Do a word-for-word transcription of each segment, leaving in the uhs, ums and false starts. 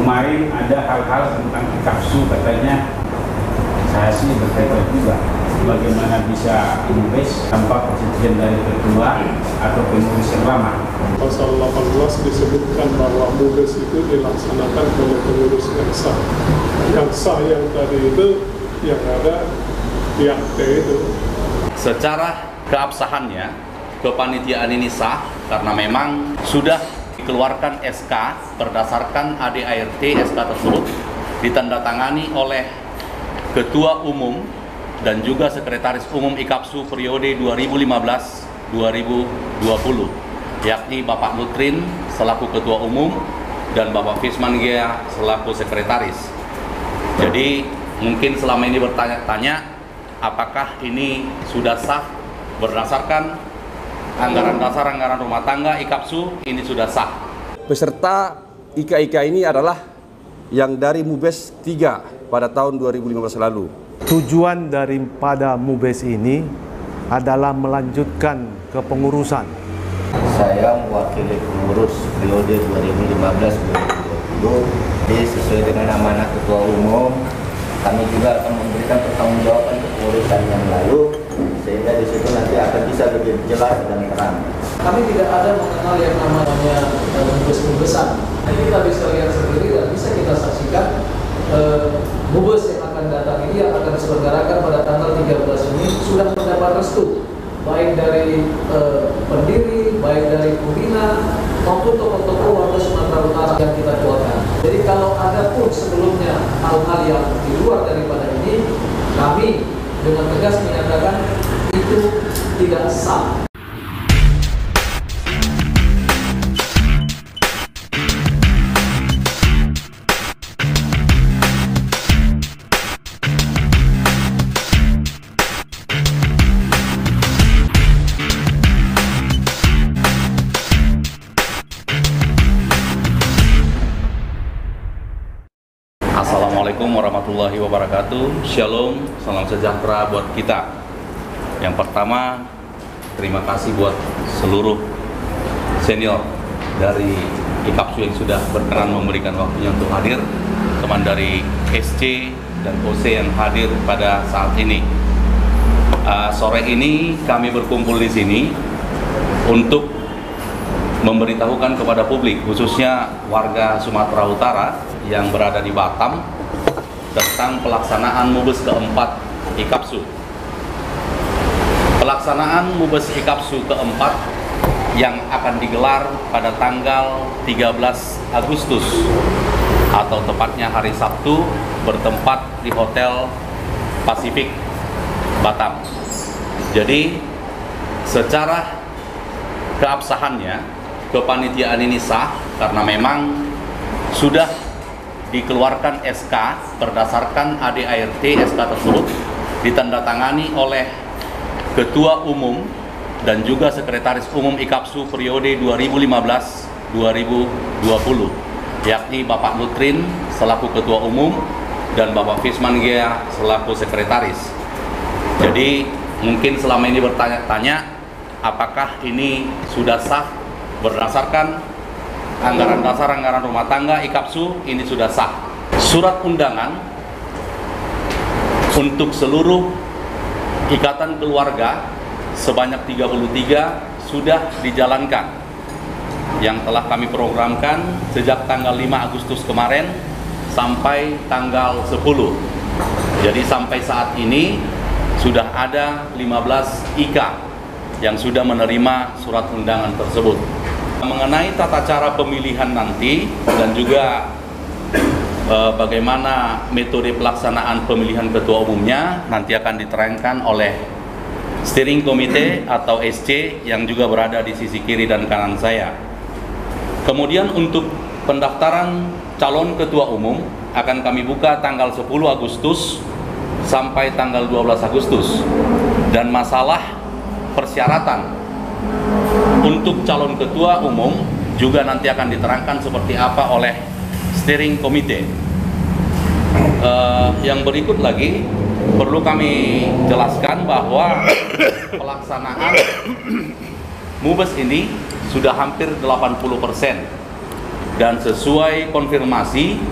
kemarin ada hal-hal tentang kapsu katanya, saya sih bertanya juga bagaimana bisa Mubes tanpa persetujuan dari ketua atau pengurus yang lama. Pasal delapan belas disebutkan bahwa Mubes itu dilaksanakan oleh pengurus yang sah. Yang sah yang tadi itu yang ada pihak T itu. Secara keabsahannya, kepanitiaan ini sah karena memang sudah dikeluarkan S K berdasarkan A D A R T. S K tersebut ditandatangani oleh Ketua Umum dan juga Sekretaris Umum I K A P S U periode dua ribu lima belas dua ribu dua puluh, yakni Bapak Nutrin selaku Ketua Umum dan Bapak Fisman Gea selaku Sekretaris. Jadi mungkin selama ini bertanya-tanya apakah ini sudah sah berdasarkan anggaran dasar anggaran rumah tangga I K A P S U, ini sudah sah. Peserta I K I K ini adalah yang dari Mubes tiga pada tahun dua ribu lima belas lalu. Tujuan daripada Mubes ini adalah melanjutkan kepengurusan. Saya mewakili pengurus periode dua ribu lima belas dua ribu dua puluh. Jadi sesuai dengan amanah Ketua Umum, kami juga akan memberikan pertanggungjawaban kepengurusan yang lalu, sehingga di situ nanti akan bisa lebih jelas dan terang. Kami tidak ada mengenal yang namanya Mubes-Mubesan. Jadi kita bisa lihat sendiri dan bisa kita saksikan uh, Mubes yang akan datang ini yang akan diselenggarakan pada tanggal tiga belas Juni sudah mendapat restu baik dari uh, pendiri, baik dari pembina maupun tokoh-tokoh warga Sumatera Utara yang kita tuakan. Jadi kalau ada pun sebelumnya hal-hal yang di luar daripada ini, kami dengan tegas menyatakan itu tidak sah. Assalamualaikum warahmatullahi wabarakatuh. Shalom, salam sejahtera buat kita. Yang pertama, terima kasih buat seluruh senior dari I K A P S U yang sudah berkenan memberikan waktunya untuk hadir, teman dari S C dan O C yang hadir pada saat ini. Uh, sore ini kami berkumpul di sini untuk memberitahukan kepada publik, khususnya warga Sumatera Utara yang berada di Batam, tentang pelaksanaan Mubes keempat I K A P S U. Pelaksanaan Mubes I K A P S U keempat yang akan digelar pada tanggal tiga belas Agustus atau tepatnya hari Sabtu, bertempat di Hotel Pasifik Batam. Jadi secara keabsahannya, kepanitiaan ini sah karena memang sudah dikeluarkan S K berdasarkan A D A R T. S K tersebut ditandatangani oleh Ketua Umum dan juga Sekretaris Umum I K A P S U periode dua ribu lima belas dua ribu dua puluh, yakni Bapak Nutrin selaku Ketua Umum dan Bapak Fisman Gea selaku Sekretaris. Jadi mungkin selama ini bertanya-tanya apakah ini sudah sah berdasarkan anggaran dasar anggaran rumah tangga I K A P S U, ini sudah sah. Surat undangan untuk seluruh ikatan keluarga sebanyak tiga puluh tiga sudah dijalankan, yang telah kami programkan sejak tanggal lima Agustus kemarin sampai tanggal sepuluh. Jadi sampai saat ini sudah ada lima belas I K yang sudah menerima surat undangan tersebut. Mengenai tata cara pemilihan nanti dan juga e, bagaimana metode pelaksanaan pemilihan ketua umumnya nanti akan diterangkan oleh steering committee atau S C yang juga berada di sisi kiri dan kanan saya. Kemudian untuk pendaftaran calon ketua umum akan kami buka tanggal sepuluh Agustus sampai tanggal dua belas Agustus, dan masalah persyaratan untuk calon ketua umum juga nanti akan diterangkan seperti apa oleh steering committee. Uh, yang berikut lagi perlu kami jelaskan bahwa pelaksanaan Mubes ini sudah hampir delapan puluh persen, dan sesuai konfirmasi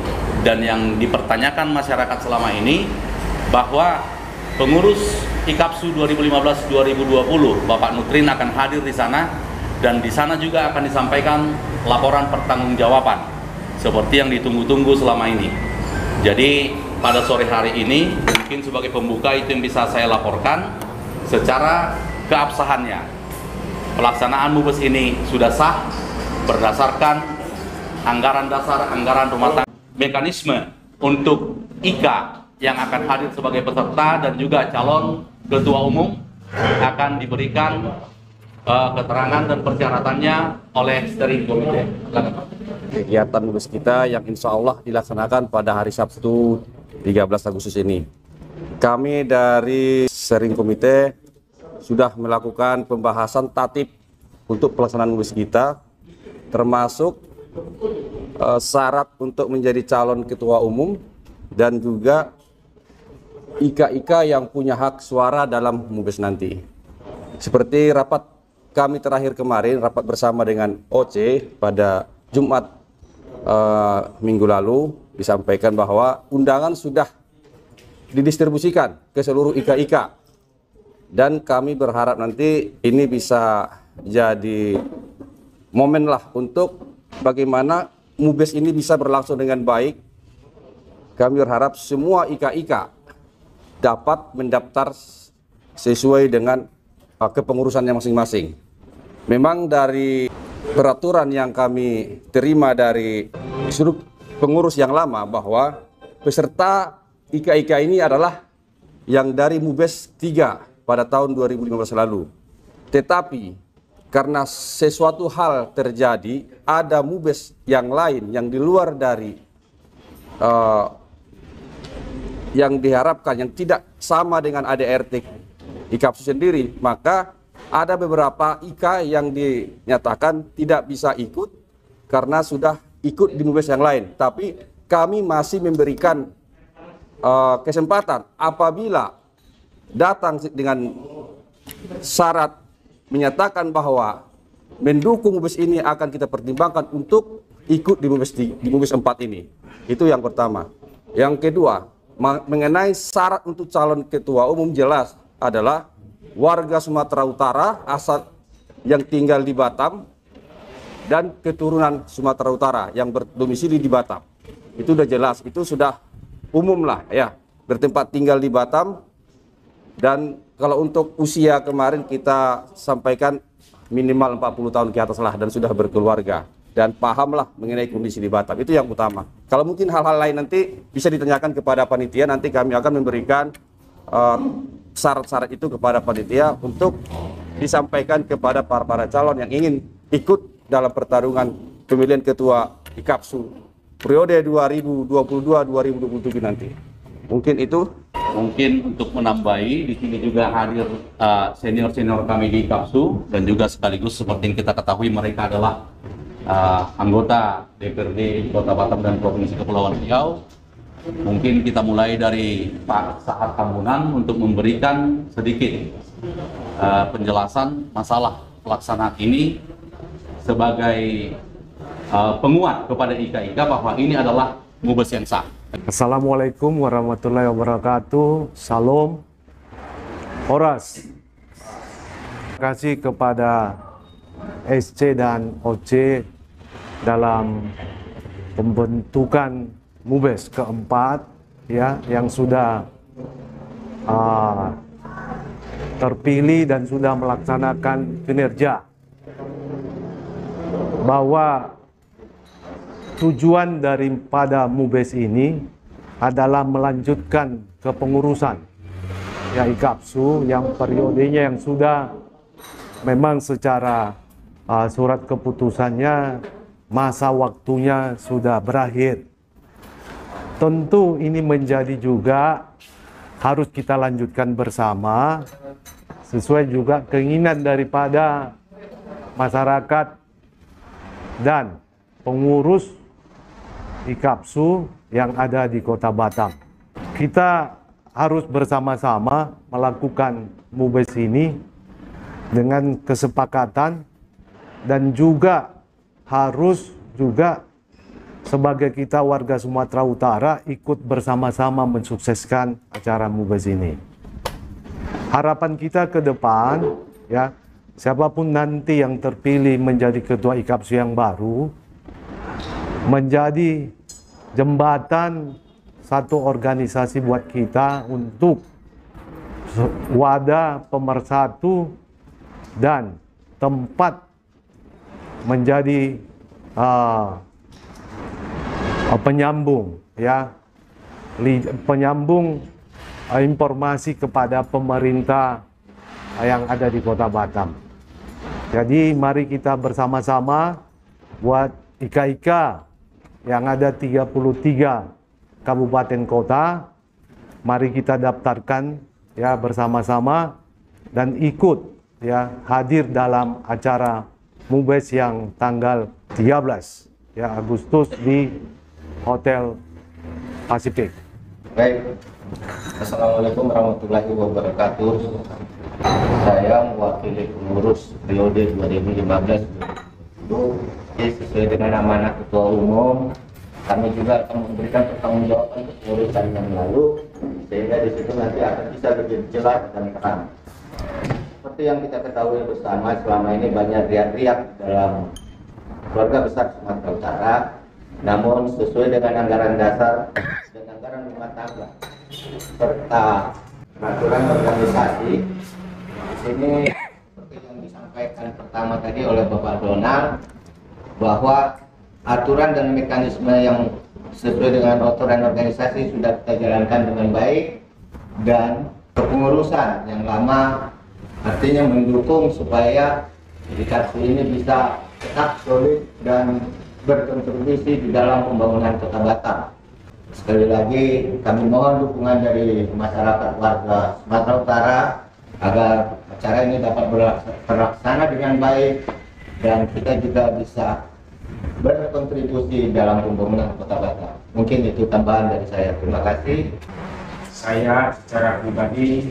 dan yang dipertanyakan masyarakat selama ini bahwa pengurus IKAPSU dua ribu lima belas dua ribu dua puluh Bapak Nutrin akan hadir di sana, dan di sana juga akan disampaikan laporan pertanggungjawaban seperti yang ditunggu-tunggu selama ini. Jadi pada sore hari ini mungkin sebagai pembuka itu yang bisa saya laporkan secara keabsahannya. Pelaksanaan MUBES ini sudah sah berdasarkan anggaran dasar anggaran rumah tangga. Mekanisme untuk I K A yang akan hadir sebagai peserta dan juga calon ketua umum akan diberikan uh, keterangan dan persyaratannya oleh steering committee. Kegiatan MUBES kita yang insya Allah dilaksanakan pada hari Sabtu tiga belas Agustus ini. Kami dari steering committee sudah melakukan pembahasan tatib untuk pelaksanaan MUBES kita, termasuk uh, syarat untuk menjadi calon ketua umum dan juga I K I K yang punya hak suara dalam MUBES nanti. Seperti rapat kami terakhir kemarin, rapat bersama dengan O C pada Jumat uh, minggu lalu, disampaikan bahwa undangan sudah didistribusikan ke seluruh I K I K. Dan kami berharap nanti ini bisa jadi momen lah untuk bagaimana MUBES ini bisa berlangsung dengan baik. Kami berharap semua I K I K dapat mendaftar sesuai dengan uh, kepengurusannya masing-masing. Memang dari peraturan yang kami terima dari seluruh pengurus yang lama bahwa peserta I K I K ini adalah yang dari MUBES tiga pada tahun dua ribu lima belas lalu. Tetapi karena sesuatu hal terjadi, ada MUBES yang lain yang di luar dari uh, yang diharapkan, yang tidak sama dengan A D R T IKAPSU sendiri, maka ada beberapa I K yang dinyatakan tidak bisa ikut karena sudah ikut di MUBES yang lain. Tapi kami masih memberikan uh, kesempatan apabila datang dengan syarat menyatakan bahwa mendukung MUBES ini akan kita pertimbangkan untuk ikut di MUBES, di, di MUBES empat ini. Itu yang pertama. Yang kedua, mengenai syarat untuk calon ketua umum jelas adalah warga Sumatera Utara asal yang tinggal di Batam dan keturunan Sumatera Utara yang berdomisili di Batam. Itu sudah jelas, itu sudah umum lah ya, bertempat tinggal di Batam. Dan kalau untuk usia kemarin kita sampaikan minimal empat puluh tahun ke atas lah dan sudah berkeluarga dan pahamlah mengenai kondisi di Batam. Itu yang utama. Kalau mungkin hal-hal lain nanti bisa ditanyakan kepada panitia, nanti kami akan memberikan syarat-syarat uh, itu kepada panitia untuk disampaikan kepada para para calon yang ingin ikut dalam pertarungan pemilihan ketua IKAPSU periode dua ribu dua puluh dua dua ribu dua puluh tujuh nanti. Mungkin itu. Mungkin untuk menambahi, di sini juga hadir senior-senior uh, kami di IKAPSU, dan juga sekaligus seperti yang kita ketahui mereka adalah uh, anggota D P R D Kota Batam dan Provinsi Kepulauan Riau. Mungkin kita mulai dari Pak Sahat Tambunan untuk memberikan sedikit uh, penjelasan masalah pelaksanaan ini sebagai uh, penguat kepada I K I K bahwa ini adalah MUBES yang sah. Assalamualaikum warahmatullahi wabarakatuh. Salam Horas. Terima kasih kepada S C dan O C dalam pembentukan MUBES keempat ya, yang sudah uh, terpilih dan sudah melaksanakan kinerja. Bahwa tujuan daripada MUBES ini adalah melanjutkan kepengurusan ya IKAPSU yang periodenya yang sudah memang secara uh, surat keputusannya masa waktunya sudah berakhir. Tentu ini menjadi juga harus kita lanjutkan bersama sesuai juga keinginan daripada masyarakat dan pengurus IKAPSU yang ada di Kota Batam. Kita harus bersama-sama melakukan MUBES ini dengan kesepakatan dan juga harus juga sebagai kita warga Sumatera Utara ikut bersama-sama mensukseskan acara MUBES ini. Harapan kita ke depan, ya, siapapun nanti yang terpilih menjadi ketua IKAPSU yang baru, menjadi jembatan satu organisasi buat kita untuk wadah pemersatu dan tempat menjadi uh, penyambung, ya, penyambung uh, informasi kepada pemerintah yang ada di Kota Batam. Jadi mari kita bersama-sama buat I K I K yang ada tiga puluh tiga kabupaten kota, mari kita daftarkan ya bersama-sama dan ikut ya hadir dalam acara MUBES yang tanggal tiga belas ya Agustus di Hotel Pasifik. Baik, Assalamualaikum warahmatullahi wabarakatuh. Saya mewakili pengurus periode dua ribu lima belas dua ribu dua puluh sesuai dengan amanah Ketua Umum. Kami juga akan memberikan pertanggungjawaban kepengurusan yang lalu, sehingga di situ nanti akan bisa lebih jelas dan terang. Seperti yang kita ketahui bersama, selama ini banyak riak-riak dalam keluarga besar Sumatera Utara, namun sesuai dengan anggaran dasar dan anggaran rumah tangga serta peraturan organisasi, di sini seperti yang disampaikan pertama tadi oleh Bapak Donald, bahwa aturan dan mekanisme yang sesuai dengan aturan organisasi sudah kita jalankan dengan baik, dan kepengurusan yang lama artinya mendukung supaya IKAPSU ini bisa tetap solid dan berkontribusi di dalam pembangunan Kota Batam. Sekali lagi kami mohon dukungan dari masyarakat warga Sumatera Utara agar acara ini dapat terlaksana dengan baik dan kita juga bisa berkontribusi dalam pembangunan Kota Batam. Mungkin itu tambahan dari saya. Terima kasih. Saya secara pribadi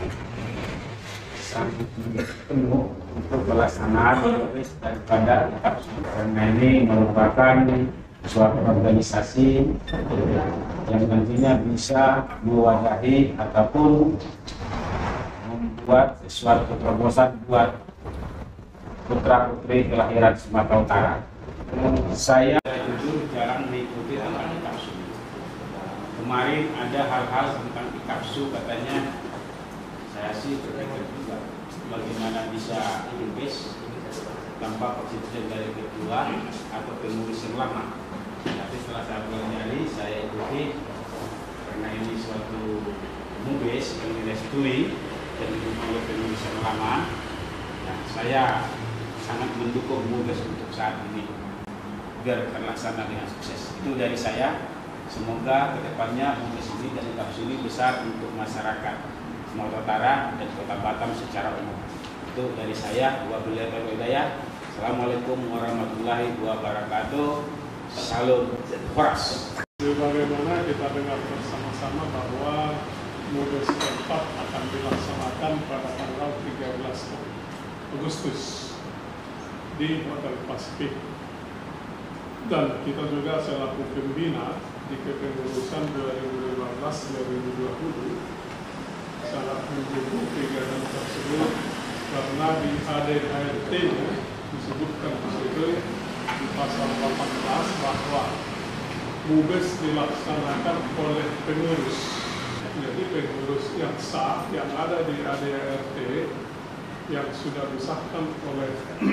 sangat penuh untuk pelaksanaan MUBES daripada IKAPSU, karena ini merupakan suatu organisasi yang nantinya bisa mewadahi ataupun membuat suatu terobosan buat putra-putri kelahiran Sumatera Utara. Saya jujur jarang mengikuti tentang IKAPSU. Kemarin ada hal-hal tentang IKAPSU, katanya saya sih berpikir juga bagaimana bisa MUBES tanpa persetujuan dari ketua atau pengurus yang lama. Tapi setelah saya pelajari, saya ikuti karena ini suatu MUBES yang direstui dan didukung oleh pengurus yang lama. Nah, saya sangat mendukung MUBES untuk saat ini biar terlaksana dengan sukses. Itu dari saya. Semoga kedepannya MUBES ini dan IKAPSU ini besar untuk masyarakat Sumatera Utara dan Kota Batam secara umum. Itu dari saya. Wabillahi taufiq wal hidayah. Assalamualaikum warahmatullahi wabarakatuh. Salam Horas. Sebagaimana kita dengar bersama-sama bahwa MUBES keempat akan dilaksanakan pada tanggal tiga belas Agustus di Hotel Pasifik. Dan kita juga selaku pembina di kepengurusan dua ribu lima belas dua ribu dua puluh sangat mendukung kegiatan tersebut, karena di A D A R T-nya disebutkan di situ di pasal delapan belas bahwa MUBES dilaksanakan oleh pengurus. Jadi pengurus yang sah yang ada di A D A R T yang sudah disahkan oleh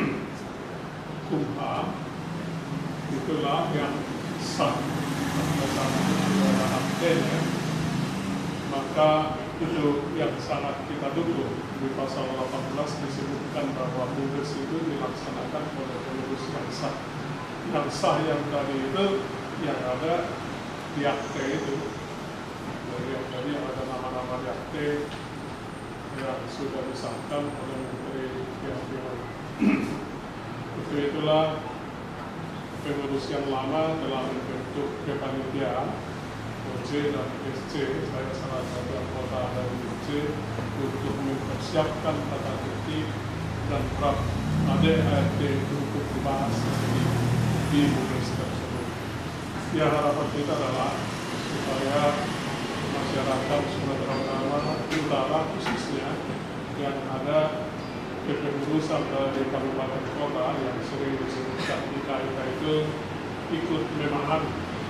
Kumham, itulah yang sah bersama dengan maka itu yang sangat kita dukung. Di pasal delapan belas disebutkan bahwa MUBES itu dilaksanakan oleh pengurus yang sah. Yang sah yang tadi itu yang ada di akte itu, dari yang tadi yang ada nama-nama di akte yang sudah disahkan oleh Menteri Kehakiman. Itu itulah pengurus yang lama telah membentuk kepanitiaan O C dan S C. Saya salah satu anggota dari O C untuk mempersiapkan tata tertib dan draft A D A R T untuk dibahas di MUBES tersebut. ya harapan kita adalah supaya masyarakat Sumatera Utara, Utara khususnya yang ada kepengurusan dari kabupaten kota yang sering disebutkan I K I K itu ikut memahami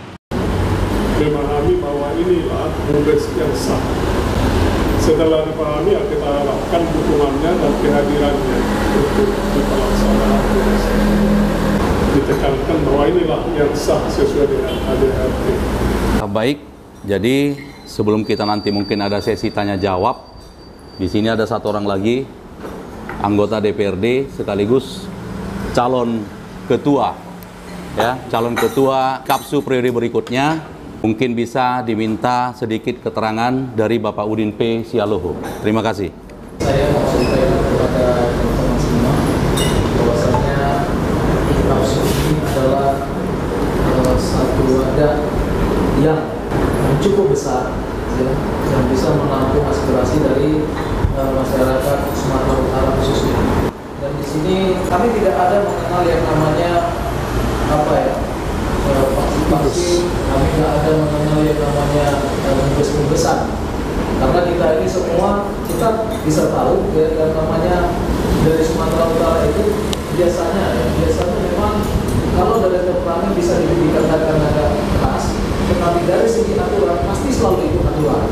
memahami bahwa inilah tugas yang sah. Setelah dipahami, ya kita harapkan dukungannya dan kehadirannya untuk di pelaksanaan tugas. Ditekankan bahwa inilah yang sah sesuai dengan A D R T. Baik, jadi sebelum kita nanti mungkin ada sesi tanya jawab, di sini ada satu orang lagi, anggota D P R D sekaligus calon ketua, ya, calon ketua Kapsu periode berikutnya. Mungkin bisa diminta sedikit keterangan dari Bapak Udin P. Sialoho. Terima kasih. Saya mau sampaikan kepada teman-teman semua bahwasanya Kapsu ini adalah uh, satu wadah yang cukup besar, ya, yang bisa menampung aspirasi dari uh, masyarakat Sumatera Utara khususnya. Dan di sini kami tidak ada mengenal yang namanya apa ya, partisipasi, kami tidak ada mengenal yang namanya tugas-tugasan. Karena kita ini semua, kita bisa tahu ya, yang namanya dari Sumatera Utara itu biasanya, ya, biasanya memang kalau dari peperangan bisa dikatakan agak keras, tetapi dari segi aturan pasti selalu ikut aturan.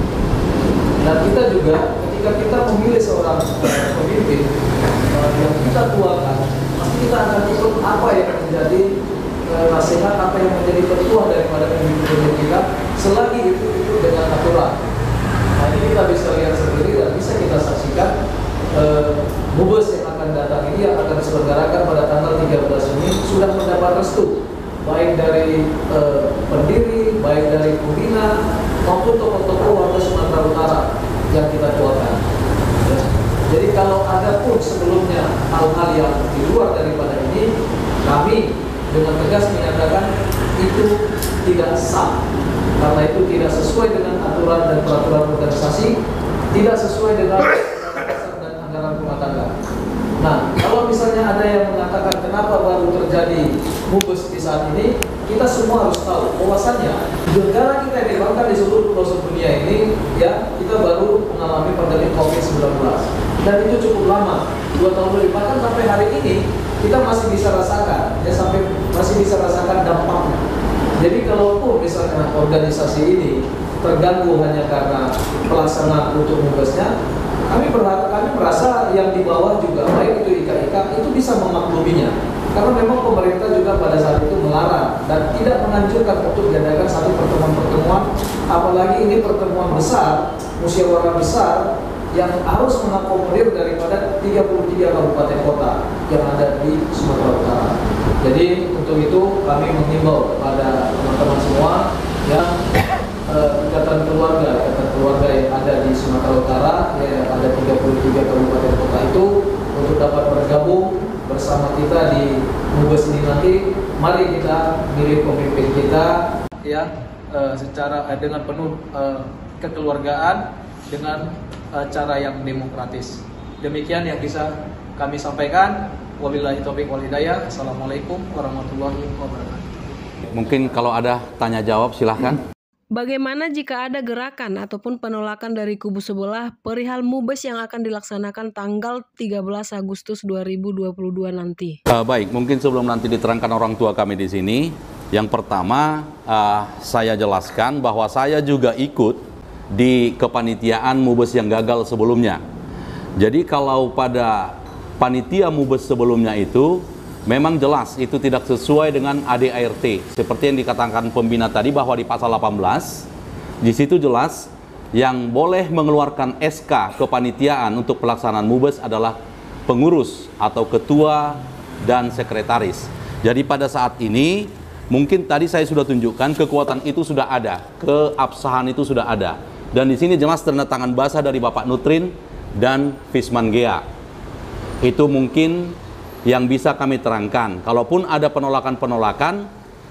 Dan kita juga ketika kita memilih seorang uh, pemimpin uh, yang kita tuakan, pasti kita akan ikut apa yang menjadi uh, nasihat, apa yang menjadi petua daripada pemimpin kita, selagi itu ikut dengan aturan. Nah, ini kita bisa lihat sendiri dan bisa kita saksikan uh, Mubes yang akan datang ini, yang akan diselenggarakan pada tanggal tiga belas Juni sudah mendapat restu baik dari uh, pendiri, baik dari pembina maupun tokoh-tokoh warga Sumatera Utara yang kita tuakan. Ya. Jadi kalau ada pun sebelumnya hal-hal yang di luar daripada ini, kami dengan tegas menyatakan itu tidak sah, karena itu tidak sesuai dengan aturan dan peraturan organisasi, tidak sesuai dengan dasar dan anggaran rumah tangga. Nah, kalau misalnya ada yang mengatakan kenapa baru terjadi Mubes di saat ini, kita semua harus tahu bahwasannya negara kita yang bahkan di seluruh pelosok dunia ini, ya, kita baru mengalami pandemi COVID sembilan belas dan itu cukup lama, dua tahun lebih, bahkan sampai hari ini kita masih bisa rasakan, ya, sampai masih bisa rasakan dampaknya. Jadi kalaupun misalnya organisasi ini terganggu hanya karena pelaksanaan untuk Mubesnya, kami berharap, kami merasa yang di bawah juga, baik itu I K I K, itu bisa memakluminya. Karena memang pemerintah juga pada saat itu melarang dan tidak menganjurkan untuk diadakan satu pertemuan-pertemuan, apalagi ini pertemuan besar, musyawarah besar yang harus mengakomodir daripada tiga puluh tiga kabupaten kota yang ada di Sumatera Utara. Jadi untuk itu kami mengimbau kepada teman-teman semua yang uh, ikatan keluarga, ikatan keluarga yang ada di Sumatera Utara, yang ada tiga puluh tiga kabupaten kota itu, untuk dapat bergabung bersama kita di Mubes ini nanti. Mari kita milih pemimpin kita, ya, uh, secara uh, dengan penuh uh, kekeluargaan, dengan uh, cara yang demokratis. Demikian yang bisa kami sampaikan. Wabillahi taufiq wal hidayah. Assalamualaikum warahmatullahi wabarakatuh. Mungkin kalau ada tanya jawab silahkan. Bagaimana jika ada gerakan ataupun penolakan dari kubu sebelah perihal Mubes yang akan dilaksanakan tanggal tiga belas Agustus dua ribu dua puluh dua nanti? Uh, baik, mungkin sebelum nanti diterangkan orang tua kami di sini, yang pertama uh, saya jelaskan bahwa saya juga ikut di kepanitiaan Mubes yang gagal sebelumnya. Jadi kalau pada panitia Mubes sebelumnya itu memang jelas itu tidak sesuai dengan A D A R T. Seperti yang dikatakan pembina tadi bahwa di pasal delapan belas di situ jelas yang boleh mengeluarkan S K kepanitiaan untuk pelaksanaan Mubes adalah pengurus atau ketua dan sekretaris. Jadi pada saat ini mungkin tadi saya sudah tunjukkan kekuatan itu sudah ada, keabsahan itu sudah ada. Dan di sini jelas tanda tangan basah dari Bapak Nutrin dan Fisman Gea. Itu mungkin yang bisa kami terangkan. Kalaupun ada penolakan-penolakan,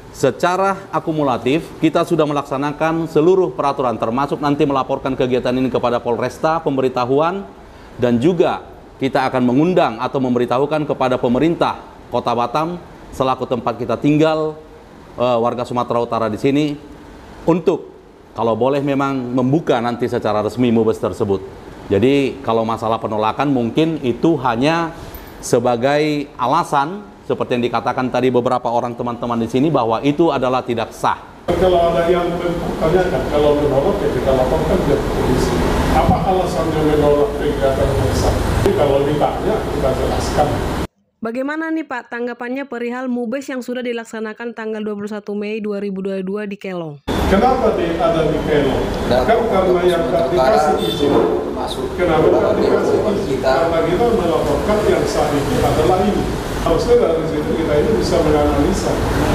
secara akumulatif kita sudah melaksanakan seluruh peraturan, termasuk nanti melaporkan kegiatan ini kepada Polresta, pemberitahuan, dan juga kita akan mengundang atau memberitahukan kepada pemerintah Kota Batam selaku tempat kita tinggal uh, warga Sumatera Utara di sini untuk kalau boleh memang membuka nanti secara resmi Mubes tersebut. Jadi kalau masalah penolakan mungkin itu hanya sebagai alasan seperti yang dikatakan tadi beberapa orang teman-teman di sini bahwa itu adalah tidak sah. Kalau ada yang mempertanyakan, kalau menolak ya kita laporkan ke polisi. Apa alasannya menolak kegiatan yang sah? Jadi kalau ditanya kita jelaskan. Bagaimana nih Pak tanggapannya perihal Mubes yang sudah dilaksanakan tanggal dua puluh satu Mei dua ribu dua puluh dua di Kelong? Kenapa di, ada di Kelong? Kan karena yang tak dikasih izin. Kenapa tak dikasih izin? Karena kita melaporkan yang sah itu adalah ini. Harusnya dari situ kita ini bisa menganalisa.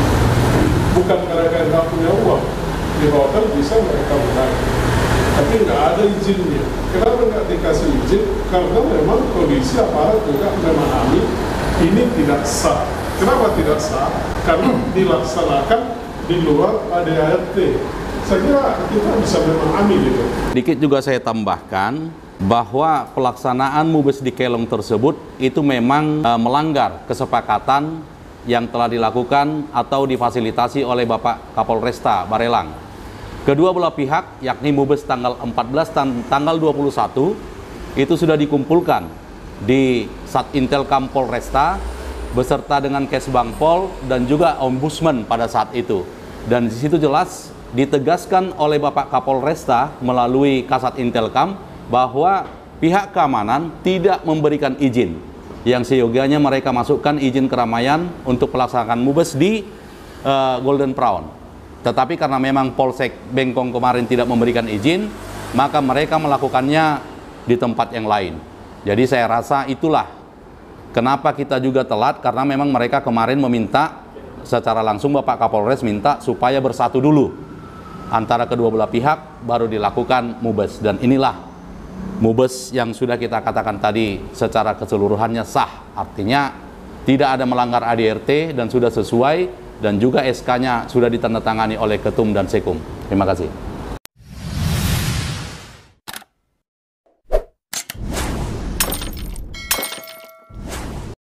Bukan mereka yang tak punya uang. Di hotel bisa mereka berangkat. Tapi nggak ada izinnya. Kenapa nggak dikasih izin? Karena memang kondisi aparat juga memahami ini tidak sah. Kenapa tidak sah? Karena dilaksanakan di luar A D A R T. Saya kira kita bisa memahami gitu. Dikit juga saya tambahkan bahwa pelaksanaan Mubes di Kelong tersebut itu memang e, melanggar kesepakatan yang telah dilakukan atau difasilitasi oleh Bapak Kapolresta Barelang. Kedua belah pihak, yakni Mubes tanggal empat belas dan tanggal dua puluh satu, itu sudah dikumpulkan di Satintelkam Polresta beserta dengan Kesbangpol dan juga Ombudsman pada saat itu. Dan di situ jelas ditegaskan oleh Bapak Kapolresta melalui Kasat Intelkam bahwa pihak keamanan tidak memberikan izin yang seyogianya mereka masukkan izin keramaian untuk pelaksanaan Mubes di uh, Golden Prawn. Tetapi karena memang Polsek Bengkong kemarin tidak memberikan izin, maka mereka melakukannya di tempat yang lain. Jadi saya rasa itulah kenapa kita juga telat, karena memang mereka kemarin meminta secara langsung, Bapak Kapolres minta supaya bersatu dulu antara kedua belah pihak baru dilakukan Mubes. Dan inilah Mubes yang sudah kita katakan tadi secara keseluruhannya sah, artinya tidak ada melanggar A D R T dan sudah sesuai, dan juga S K-nya sudah ditandatangani oleh Ketum dan Sekum. Terima kasih.